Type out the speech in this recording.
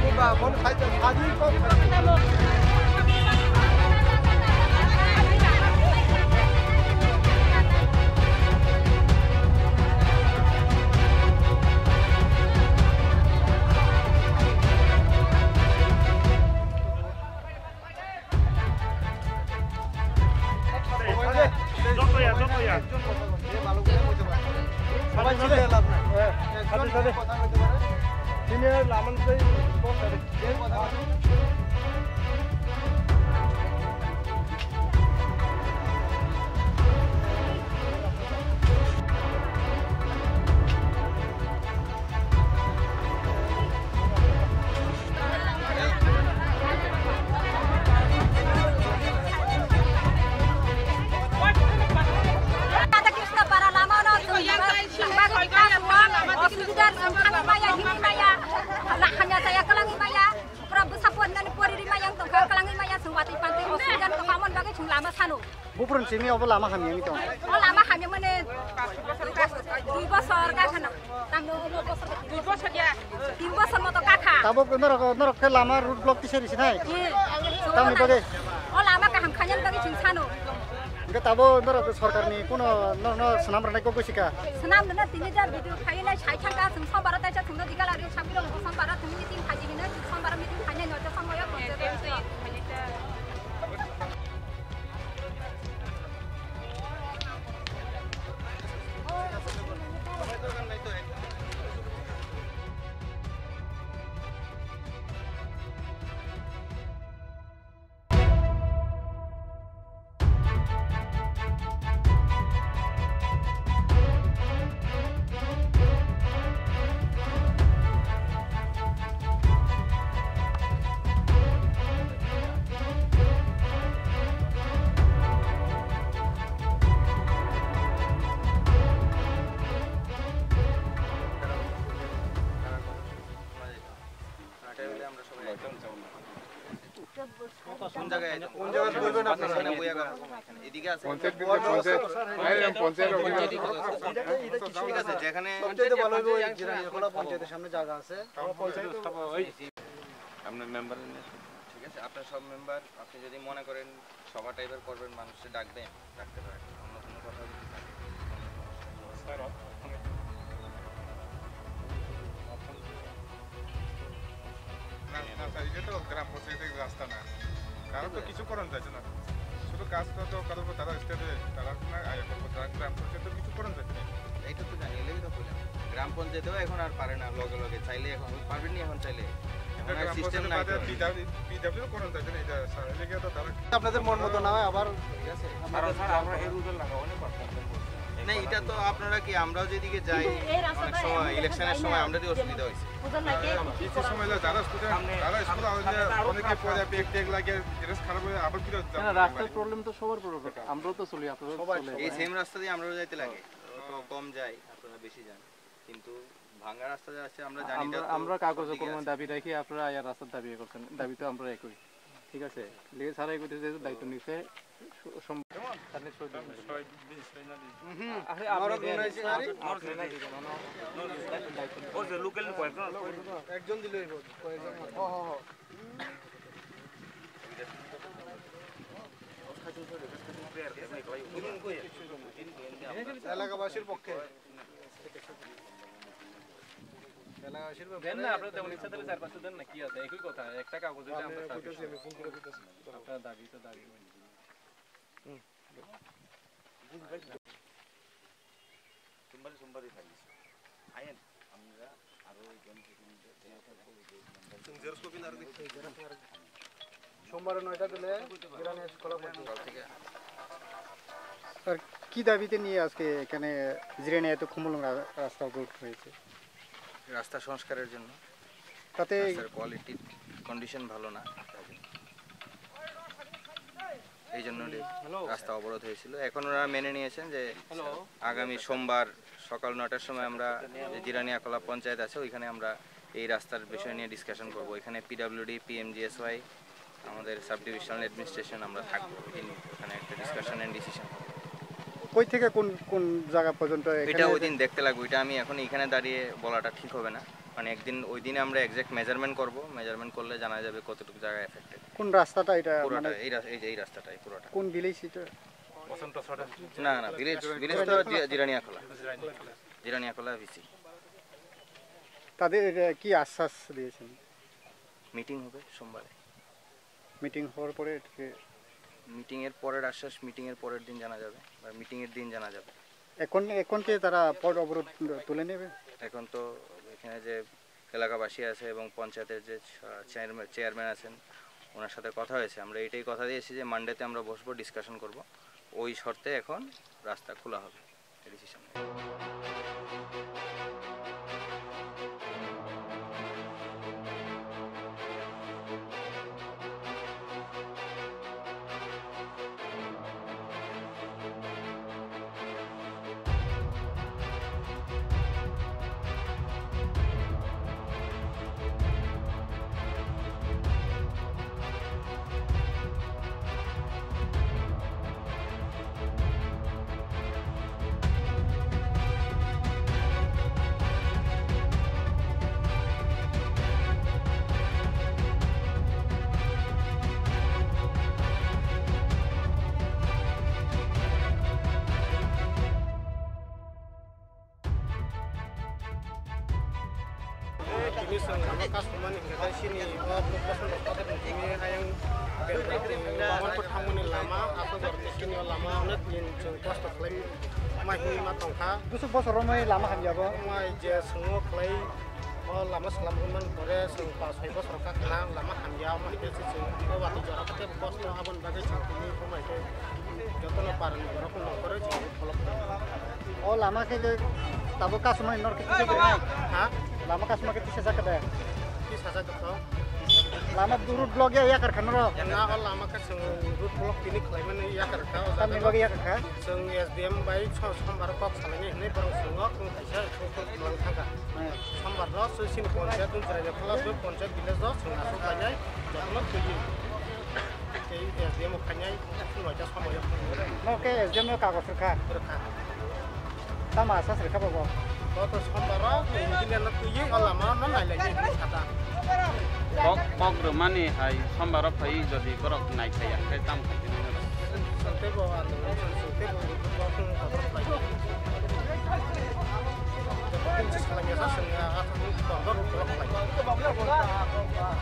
Bukan sini apa lama kami itu? Oh lama kami mana 2 bosor kakak, tanggung 2 bosor ya, 3 bosor motor kakak. Tapi norok ke lama root block di sini sini. Kami bagi. Oh lama kaham kanyan bagi cincano. Enggak tahu norok सरकार ni kuno norok senam renai kok sih kah? Senam dengan tinggi jar video kain lah cai cangga semua barat aja tunggu 3 lari sambil semua barat tunggu meeting haji ini semua barat meeting hanya nyoto sama ya konser. আপনার সব member আপনি যদি মনে করেন সভা টাইপের করবেন মানুষকে ডাকবেন ডাকতে পারেন অন্য কোনো কথা এটা তো গ্রাম পঞ্চায়েতের রাস্তা না কারণ তো কিছু করণ যাচ্ছে না শুধু কাজটা তো কারো তারা স্টেটে তারা আয় করবো গ্রাম পঞ্চায়েত কিছু করণ যাচ্ছে না এইটা তো জানি এলেই তো বললাম গ্রাম পঞ্চায়েতেও এখন আর পারে না লগে লগে চাইলে এখন পারবেন নি এখন চাইলে আপনাদের মন মতো না হয় আবার না এটা তো আপনারা কি আমরাও যেদিকে যাই অনেক সময় ইলেকশনের সময় আমাদেরই অসুবিধা হয়েছে রাস্তার প্রবলেম তো সবার প্রবলেম আমরাও তো চলি এই সেম রাস্তা দিয়ে আমরাও যাইতে লাগে তো কম যাই আপনারা বেশি যান কিন্তু ভাঙা রাস্তা যা আছে আমরা জানি না আমরা কাগজে কোনো দাবি রাখি আপনারা আয়া রাস্তার দাবি করছেন দাবি তো আমরা একই ঠিক আছে লিগে সারা একই যে দায়িত্ব নিছে একজন দিলেই এলাকাবাসীর পক্ষে দেন না আপনারা তেমন ইচ্ছা তাহলে 4-5 দেন না কি আছে একই কথা একটা কাগজে আমরা আপনারা দাবি তো দাবি সোমবারই থাকি আইন আমরা আরো সোমবার 9টা দিলে গ্রামে খোলা পড়বে আর কি দাবিতে নিয়ে আজকে এখানে জিরানি এত খুমুলং রাস্তা অবরোধ হয়েছে রাস্তা সংস্কারের জন্য তাতে কোয়ালিটি কন্ডিশন ভালো না এই জন্য রাস্তা অবরোধ হয়েছিল এখন ওরা মেনে নিয়েছেন যে আগামী সোমবার সকাল 9টার সময় আমরা জিরানি আকলা পঞ্চায়েত আছে ওইখানে আমরা এই রাস্তার বিষয় নিয়ে ডিসকাশন করব এখানে পিডব্লিউডি পিএমজিএসওয়াই আমাদের সাব ডিভিশনাল অ্যাডমিনিস্ট্রেশন আমরা থাকবো ওখানে একটা ডিসকাশন এন্ড ডিসিশন কই থেকে কোন কোন জায়গা পর্যন্ত এটা ওই দিন দেখতে লাগবে এটা আমি এখন এখানে দাঁড়িয়ে বলাটা ঠিক হবে না মানে একদিন ওই দিনে আমরা এক্সাক্ট মেজারমেন্ট করব, মেজারমেন্ট করলে জানা যাবে কতটুকু জায়গা এফেক্টেড। কোন রাস্তাটা এটা পুরোটা মানে এই রাস্তাটাই পুরোটা। কোন ভিলেজ এটা? না ভিলেজ তো জিরানিয়াখোলা ভিসি। তাদের কি আশ্বাস দিয়েছেন? মিটিং হবে সোমবারে। মিটিং হওয়ার পরে মিটিং এর পরের আশ্বাস মিটিং এর পরের দিন জানা যাবে, বা মিটিং এর দিন জানা যাবে। এখন কি তারা পথ অবরোধ তুলে নেবে? এখন তো এখানে যে এলাকাবাসী আছে এবং পঞ্চায়েতের যে চেয়ারম্যান আছেন ওনার সাথে কথা হয়েছে, আমরা এটাই কথা দিয়েছি যে মানডেতে আমরা বসবো, ডিসকাশন করব, ওই শর্তে এখন রাস্তা খোলা হবে decision. Busuk bos romai lama kan ya, Bang? lama selamun kore sengpa soibo sorka kenang lama hamja mah itu sih waktu jarak kita bos no abon bagai ini rumah itu joto no paran berapa no kore jadi kolok. Oh lama ke tabu kas semua inor kita juga. Hah? Lama kas semua kita sisa kada. Sisa saja tuh. Lama durut blog ya karkan ro. Nah kalau lama ke seng root blok ini klaiman ya karkan. Kami bagi ya karkan. Seng SDM baik sambar kok salahnya ini baru sengok bisa cukup pulang tangga. Sambar lo sini ponsel tuh caranya kalau tuh ponsel bila lo sengasu banyak jangan tuju. Kayak SDM makanya itu aja sama ya. Oke, SDM lo kagak serka. Berkah. Sama asas serka bawa. Kalau terus sambar lo mungkin anak tuju kalau lama non lagi kata. Kok rumani hai sambar phai jadi korok naik saya kai tam khai ni Santai bawa anu santai bawa korok lagi. Mungkin sekolahnya saya sengaja akan korok lagi.